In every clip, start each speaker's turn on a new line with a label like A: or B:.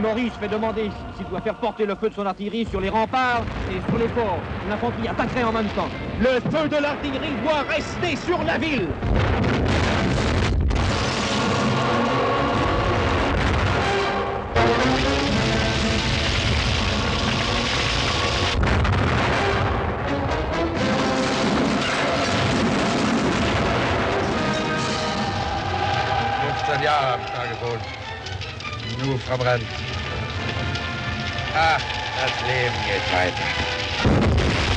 A: Maurice fait demander s'il doit faire porter le feu de son artillerie sur les remparts et sur les forts. L'infanterie attaquerait en même temps. Le feu de l'artillerie doit rester sur la ville.
B: Jahre habe ich da gewohnt. Nur verbrannt. Ach, das Leben geht weiter.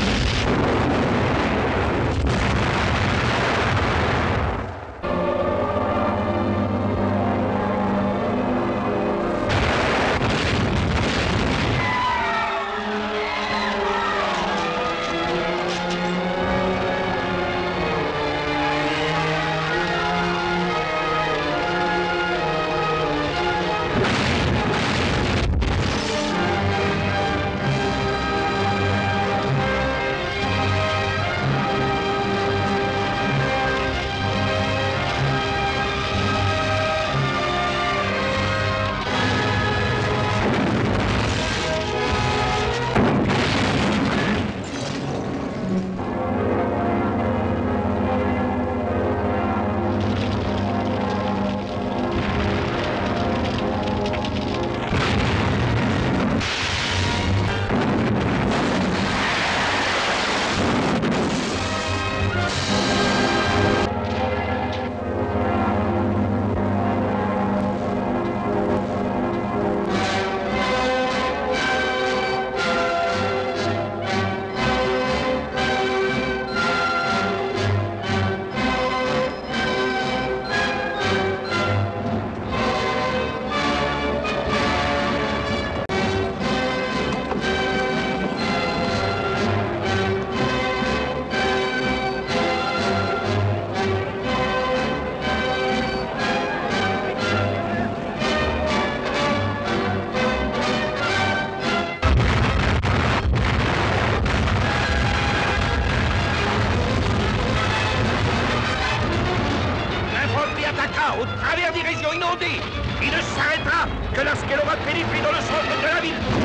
C: Au travers des régions inondées. Il ne s'arrêtera que lorsqu'elle aura pénétré dans le centre de la ville.